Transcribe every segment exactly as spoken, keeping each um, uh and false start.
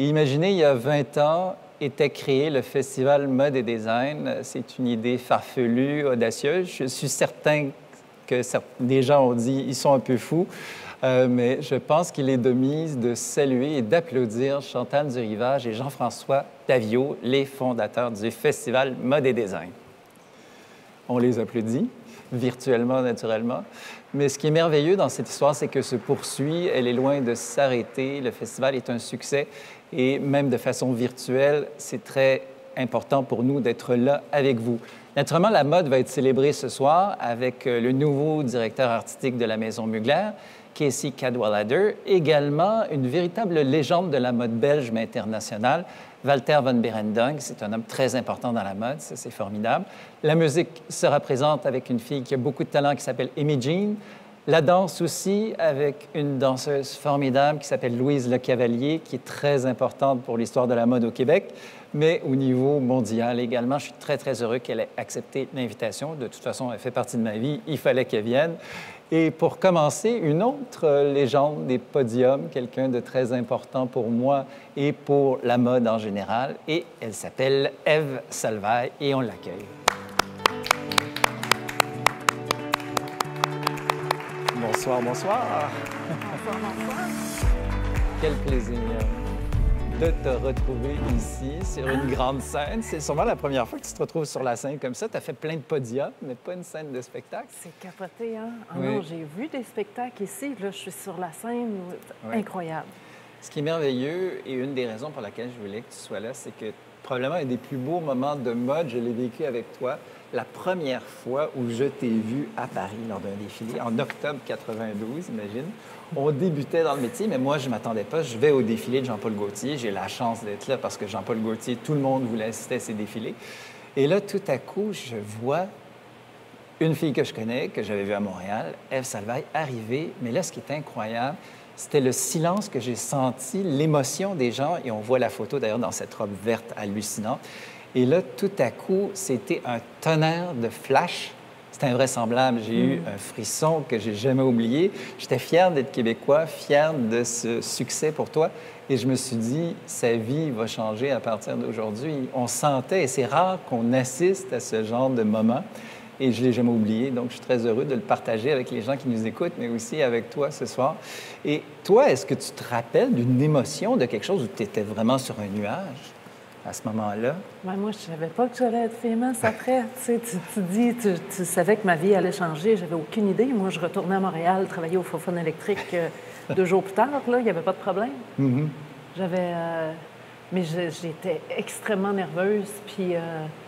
Et imaginez, il y a vingt ans, était créé le Festival Mode et Design. C'est une idée farfelue, audacieuse. Je suis certain que des gens ont dit ils sont un peu fous, euh, mais je pense qu'il est de mise de saluer et d'applaudir Chantal Durivage et Jean-François Daviau, les fondateurs du Festival Mode et Design. On les applaudit, virtuellement, naturellement. Mais ce qui est merveilleux dans cette histoire, c'est que se poursuit, elle est loin de s'arrêter. Le festival est un succès et même de façon virtuelle, c'est très important pour nous d'être là avec vous. Naturellement, la mode va être célébrée ce soir avec le nouveau directeur artistique de la Maison Mugler, Casey Cadwallader, également une véritable légende de la mode belge mais internationale, Walter van Beirendonck. C'est un homme très important dans la mode, ça c'est formidable. La musique sera présente avec une fille qui a beaucoup de talent qui s'appelle Amy Jean. La danse aussi avec une danseuse formidable qui s'appelle Louise Le Cavalier, qui est très importante pour l'histoire de la mode au Québec, mais au niveau mondial également. Je suis très, très heureux qu'elle ait accepté l'invitation. De toute façon, elle fait partie de ma vie. Il fallait qu'elle vienne. Et pour commencer, une autre légende des podiums, quelqu'un de très important pour moi et pour la mode en général. Et elle s'appelle Ève Salvaille et on l'accueille. Bonsoir, bonsoir. Bonsoir, bonsoir. Quel plaisir de te retrouver ici sur une grande scène. C'est sûrement la première fois que tu te retrouves sur la scène comme ça. Tu as fait plein de podiums, mais pas une scène de spectacle. C'est capoté, hein? Ah oui. Non, j'ai vu des spectacles ici. Là, je suis sur la scène. Oui. Incroyable. Ce qui est merveilleux et une des raisons pour laquelle je voulais que tu sois là, c'est que probablement un des plus beaux moments de mode, je l'ai vécu avec toi, la première fois où je t'ai vu à Paris lors d'un défilé, en octobre quatre-vingt-douze, imagine. On débutait dans le métier, mais moi, je ne m'attendais pas. Je vais au défilé de Jean-Paul Gaultier. J'ai la chance d'être là parce que Jean-Paul Gaultier, tout le monde voulait assister à ses défilés. Et là, tout à coup, je vois une fille que je connais, que j'avais vue à Montréal, Ève Salvaille, arriver. Mais là, ce qui est incroyable, c'était le silence que j'ai senti, l'émotion des gens. Et on voit la photo, d'ailleurs, dans cette robe verte hallucinante. Et là, tout à coup, c'était un tonnerre de flash. C'était invraisemblable. J'ai mm. eu un frisson que j'ai jamais oublié. J'étais fier d'être québécois, fier de ce succès pour toi. Et je me suis dit, sa vie va changer à partir d'aujourd'hui. On sentait, et c'est rare qu'on assiste à ce genre de moment. Et je ne l'ai jamais oublié. Donc, je suis très heureux de le partager avec les gens qui nous écoutent, mais aussi avec toi ce soir. Et toi, est-ce que tu te rappelles d'une émotion, de quelque chose où tu étais vraiment sur un nuage à ce moment-là? Ben, moi, je ne savais pas que j'allais être famous après. tu, sais, tu, tu dis, tu, tu savais que ma vie allait changer. J'avais aucune idée. Moi, je retournais à Montréal, travailler au Fofone électrique euh, deux jours plus tard. Là, il n'y avait pas de problème. Mm-hmm. J'avais... Euh... Mais je, j'étais extrêmement nerveuse. Puis... Euh...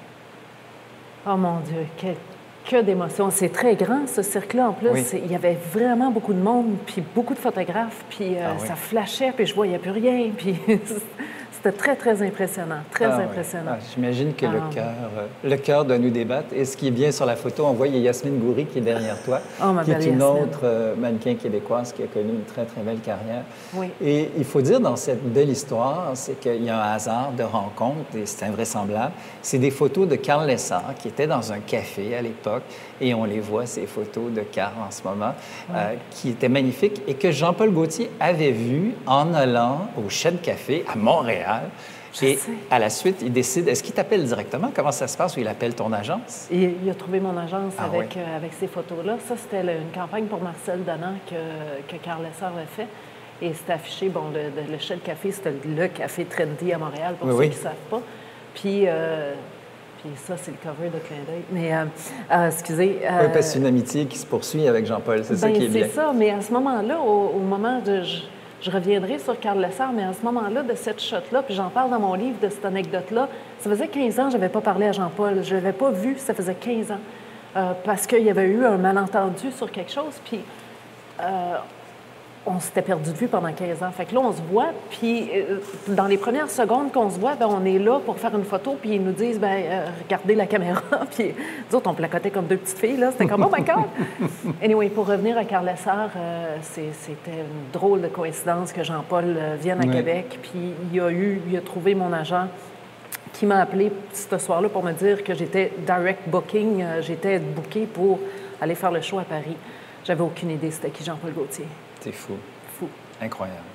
Oh mon Dieu, quel... que d'émotions. C'est très grand, ce cirque-là. En plus, oui. Il y avait vraiment beaucoup de monde, puis beaucoup de photographes, puis euh, ah, oui. ça flashait, puis je voyais plus rien. Puis c'était très, très impressionnant. Très ah, impressionnant. Oui. Ah, j'imagine que ah, le cœur euh, le cœur doit nous débattre. Et ce qui est bien sur la photo, on voit, il y a Yasmine Goury qui est derrière toi, oh, qui est une Yasmine. autre euh, mannequin québécoise qui a connu une très, très belle carrière. Oui. Et il faut dire, dans cette belle histoire, c'est qu'il y a un hasard de rencontre, et c'est invraisemblable. C'est des photos de Carl Lessard, qui était dans un café à l'époque, et on les voit, ces photos de Carl en ce moment, ouais. euh, qui étaient magnifiques, et que Jean-Paul Gaultier avait vu en allant au Chêne Café à Montréal. Je et sais. À la suite, il décide, est-ce qu'il t'appelle directement? Comment ça se passe? Ou il appelle ton agence? Il, il a trouvé mon agence ah, avec, oui. euh, avec ces photos-là. Ça, c'était une campagne pour Marcel Donant que, que Carl Lessard a fait. Et c'était affiché, bon, le, le, le Chêne Café, c'était le café trendy à Montréal, pour oui, ceux oui. qui ne savent pas. Puis... Euh, Puis ça, c'est le cover de Clin d'œil. Mais, euh, euh, excusez... Euh, oui, parce que c'est une amitié qui se poursuit avec Jean-Paul, c'est ben, ça qui est bien. C'est ça, mais à ce moment-là, au, au moment de... Je, je reviendrai sur Carl Lessard, mais à ce moment-là, de cette shot-là, puis j'en parle dans mon livre de cette anecdote-là, ça faisait quinze ans que je n'avais pas parlé à Jean-Paul. Je ne l'avais pas vu, ça faisait quinze ans. Euh, parce qu'il y avait eu un malentendu sur quelque chose, puis... Euh, on s'était perdu de vue pendant quinze ans. Fait que là, on se voit, puis euh, dans les premières secondes qu'on se voit, bien, on est là pour faire une photo, puis ils nous disent, bien, euh, regardez la caméra, puis nous autres, on placotait comme deux petites filles, là. C'était comme, oh my God! Anyway, pour revenir à Carl Lessard, euh, c'est, c'était une drôle de coïncidence que Jean-Paul euh, vienne à oui. Québec, puis il a eu, il a trouvé mon agent qui m'a appelé ce soir-là pour me dire que j'étais direct booking, euh, j'étais bookée pour aller faire le show à Paris. J'avais aucune idée c'était qui Jean-Paul Gaultier. C'est fou. Fou. Incroyable.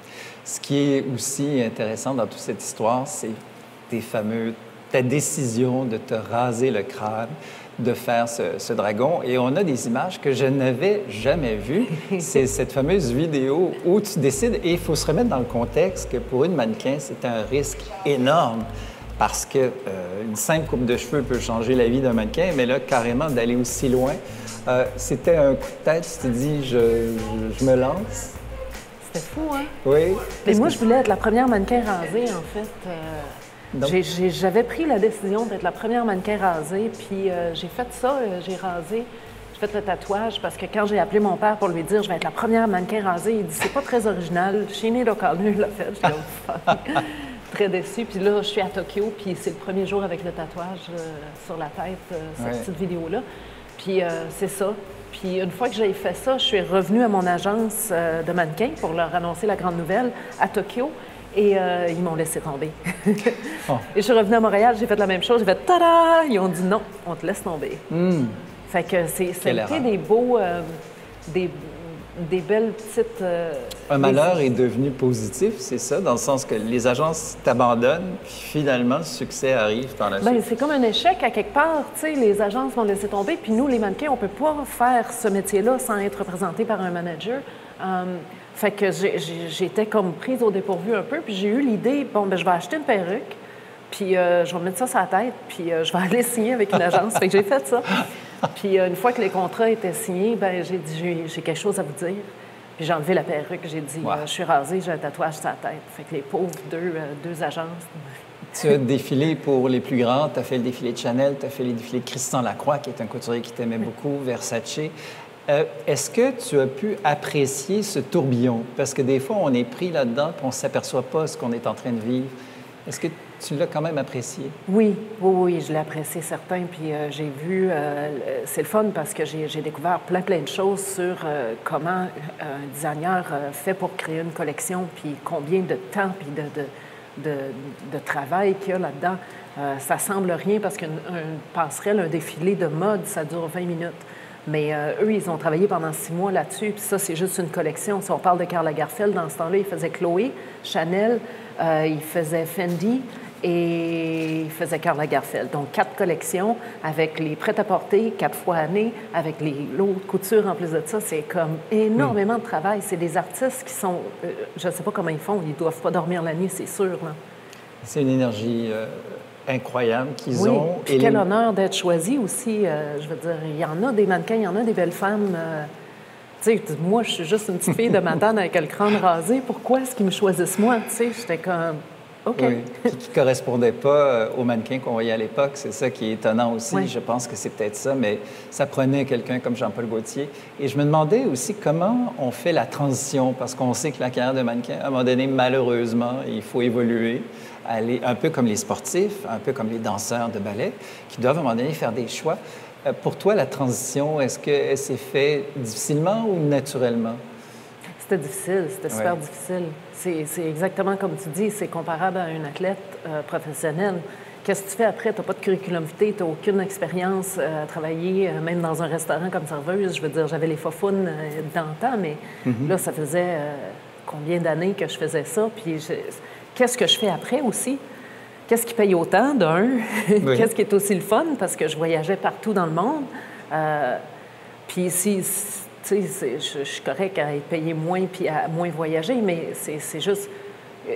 Ce qui est aussi intéressant dans toute cette histoire, c'est tes fameux, ta décision de te raser le crâne, de faire ce, ce dragon. Et on a des images que je n'avais jamais vues. C'est cette fameuse vidéo où tu décides, et il faut se remettre dans le contexte que pour une mannequin, c'est un risque énorme parce qu'une euh, simple coupe de cheveux peut changer la vie d'un mannequin, mais là, carrément, d'aller aussi loin, euh, c'était un coup de tête, tu t'es dit, je, je, je me lance. C'était fou, hein? Oui. Mais moi, je voulais être la première mannequin rasée, en fait. Euh, j'ai, j'ai, j'avais pris la décision d'être la première mannequin rasée, puis euh, j'ai fait ça, euh, j'ai rasé, j'ai fait le tatouage, parce que quand j'ai appelé mon père pour lui dire « je vais être la première mannequin rasée », il dit « c'est pas très original, Sinead O'Connor l'a fait », j'étais comme « fuck ». Très déçue. Puis là, je suis à Tokyo, puis c'est le premier jour avec le tatouage euh, sur la tête, euh, cette ouais. petite vidéo-là. Puis euh, c'est ça. Puis une fois que j'ai fait ça, je suis revenue à mon agence euh, de mannequins pour leur annoncer la grande nouvelle à Tokyo. Et euh, ils m'ont laissé tomber. oh. Et je suis revenue à Montréal, j'ai fait la même chose. J'ai fait « tada !» Ils ont dit « non, on te laisse tomber. Mm. » Fait que c'est, c'était des beaux... Euh, des, des belles petites... Euh, Un malheur des... est devenu positif, c'est ça, dans le sens que les agences t'abandonnent, puis finalement, le succès arrive par la suite. Bien, c'est comme un échec à quelque part, tu sais, les agences vont laisser tomber, puis nous, les mannequins, on ne peut pas faire ce métier-là sans être représenté par un manager. Um, fait que j'ai, j'ai, j'étais comme prise au dépourvu un peu, puis j'ai eu l'idée, bon, bien, je vais acheter une perruque, puis euh, je vais mettre ça sur la tête, puis euh, je vais aller signer avec une agence. Fait que j'ai fait ça. Puis euh, une fois que les contrats étaient signés, ben j'ai dit j'ai, j'ai quelque chose à vous dire. Puis j'ai enlevé la perruque, j'ai dit wow. euh, je suis rasée, j'ai un tatouage sur la tête. Fait que les pauvres deux, euh, deux agences. Tu as défilé pour les plus grands, tu as fait le défilé de Chanel, tu as fait les défilés de Christian Lacroix, qui est un couturier qui t'aimait beaucoup, Versace. Euh, est-ce que tu as pu apprécier ce tourbillon? Parce que des fois, on est pris là-dedans et on ne s'aperçoit pas ce qu'on est en train de vivre. Est-ce que tu l'as quand même apprécié? Oui, oui, oui, je l'ai apprécié, certain. Puis euh, j'ai vu, euh, c'est le fun parce que j'ai, j'ai découvert plein, plein de choses sur euh, comment un designer euh, fait pour créer une collection, puis combien de temps, puis de, de, de, de travail qu'il y a là-dedans. Euh, ça semble rien parce qu'une passerelle, un défilé de mode, ça dure vingt minutes. Mais euh, eux, ils ont travaillé pendant six mois là-dessus, puis ça, c'est juste une collection. Si on parle de Karl Lagerfeld, dans ce temps-là, il faisait Chloé, Chanel, euh, il faisait Fendi et il faisait Karl Lagerfeld. Donc, quatre collections avec les prêt-à-porter, quatre fois année, avec les lots de couture en plus de ça. C'est comme énormément de travail. C'est des artistes qui sont... Euh, je ne sais pas comment ils font. Ils ne doivent pas dormir la nuit, c'est sûr. Là. C'est une énergie... Euh... incroyable qu'ils oui, ont. Puis quel les... honneur d'être choisi aussi. Euh, je veux dire, il y en a des mannequins, il y en a des belles femmes. Euh, tu sais, moi, je suis juste une petite fille de matane avec le crâne rasé. Pourquoi est-ce qu'ils me choisissent moi? Tu sais, j'étais comme, OK. Oui, qui ne correspondait pas aux mannequins qu'on voyait à l'époque. C'est ça qui est étonnant aussi. Oui. Je pense que c'est peut-être ça, mais ça prenait quelqu'un comme Jean-Paul Gaultier. Et je me demandais aussi comment on fait la transition, parce qu'on sait que la carrière de mannequin, à un moment donné, malheureusement, il faut évoluer. Aller, un peu comme les sportifs, un peu comme les danseurs de ballet, qui doivent à un moment donné faire des choix. Euh, pour toi, la transition, est-ce qu'elle s'est faite difficilement ou naturellement? C'était difficile, c'était super ouais. difficile. C'est, c'est exactement comme tu dis, c'est comparable à un athlète euh, professionnel. Qu'est-ce que tu fais après? Tu n'as pas de curriculum vitae, tu n'as aucune expérience euh, à travailler, euh, même dans un restaurant comme serveuse. Je veux dire, j'avais les faufounes euh, dans le temps, mais mm-hmm. là, ça faisait euh, combien d'années que je faisais ça? Puis je, qu'est-ce que je fais après aussi? Qu'est-ce qui paye autant, d'un? Oui. Qu'est-ce qui est aussi le fun? Parce que je voyageais partout dans le monde. Euh, puis si, tu sais, je, je suis correcte à être payée moins puis à moins voyager, mais c'est, c'est juste euh,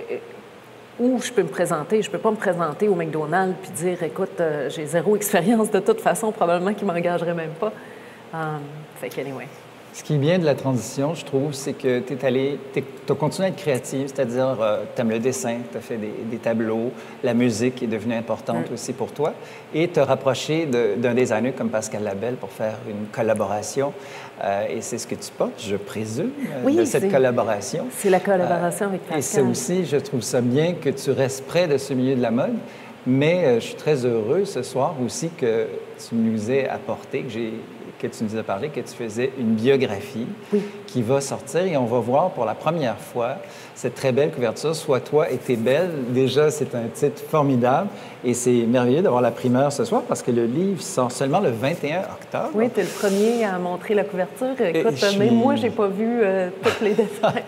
où je peux me présenter. Je peux pas me présenter au McDonald's puis dire, écoute, euh, j'ai zéro expérience de toute façon, probablement qu'ils m'engageraient même pas. Um, fait que, anyway. Ce qui est bien de la transition, je trouve, c'est que tu es allé, tu as continué à être créative, c'est-à-dire euh, tu aimes le dessin, tu as fait des, des tableaux, la musique est devenue importante mm. aussi pour toi, et te rapproché de, d'un designer comme Pascal Labelle pour faire une collaboration. Euh, et c'est ce que tu portes, je présume, oui, de cette c'est, collaboration. C'est la collaboration euh, avec Pascal. Et c'est aussi, je trouve ça bien que tu restes près de ce milieu de la mode, mais euh, je suis très heureux ce soir aussi que tu nous aies apporté, que j'ai... que tu nous as parlé, que tu faisais une biographie oui. qui va sortir et on va voir pour la première fois cette très belle couverture, Sois toi et t'es belle. Déjà, c'est un titre formidable et c'est merveilleux d'avoir la primeur ce soir parce que le livre sort seulement le vingt et un octobre. Oui, tu es le premier à montrer la couverture. Écoute, suis... même moi, j'ai pas vu euh, tous les détails.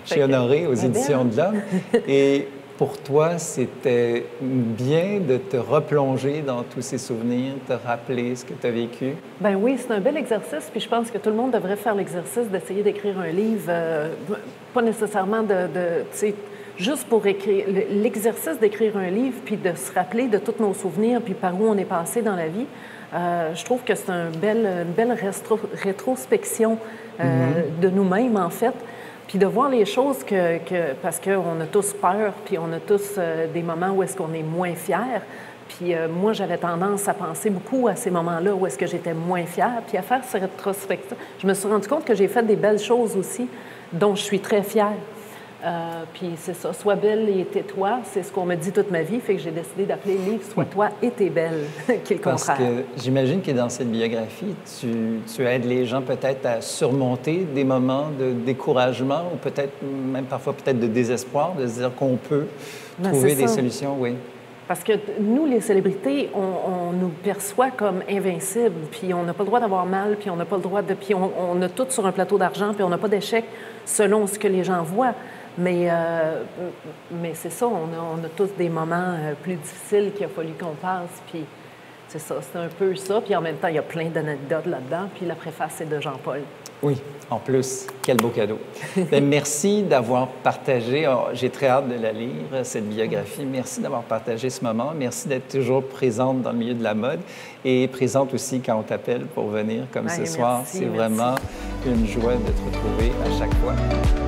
chez Honoré, aux ben Éditions belle. de l'Homme. Et pour toi, c'était bien de te replonger dans tous ces souvenirs, te rappeler ce que tu as vécu? Ben oui, c'est un bel exercice, puis je pense que tout le monde devrait faire l'exercice d'essayer d'écrire un livre, euh, pas nécessairement de, de tu sais, juste pour écrire, l'exercice d'écrire un livre, puis de se rappeler de tous nos souvenirs, puis par où on est passé dans la vie. Euh, je trouve que c'est un bel, une belle rétro, rétrospection euh, mm-hmm. de nous-mêmes, en fait. Puis de voir les choses que, que parce qu'on a tous peur, puis on a tous euh, des moments où est-ce qu'on est moins fiers. Puis euh, moi, j'avais tendance à penser beaucoup à ces moments-là où est-ce que j'étais moins fière, puis à faire cette rétrospection. Je me suis rendu compte que j'ai fait des belles choses aussi, dont je suis très fière. Euh, puis c'est ça, sois belle et tais-toi, c'est ce qu'on me dit toute ma vie, fait que j'ai décidé d'appeler le livre « Sois toi et t'es belle », qui est le Parce contraire. que j'imagine que dans cette biographie, tu, tu aides les gens peut-être à surmonter des moments de découragement ou peut-être même parfois peut-être de désespoir, de se dire qu'on peut ben, trouver des ça. solutions, oui. Parce que nous, les célébrités, on, on nous perçoit comme invincibles, puis on n'a pas le droit d'avoir mal, puis on n'a pas le droit de... Puis on, on a tout sur un plateau d'argent, puis on n'a pas d'échec selon ce que les gens voient. Mais, euh, mais c'est ça, on a, on a tous des moments plus difficiles qu'il a fallu qu'on passe, puis c'est ça, c'est un peu ça. Puis en même temps, il y a plein d'anecdotes là-dedans, puis la préface, c'est de Jean-Paul. Oui, en plus, quel beau cadeau. Bien, merci d'avoir partagé, oh, j'ai très hâte de la lire, cette biographie. Merci d'avoir partagé ce moment. Merci d'être toujours présente dans le milieu de la mode et présente aussi quand on t'appelle pour venir comme Bien, ce soir. merci, c'est merci. vraiment une joie de te retrouver à chaque fois.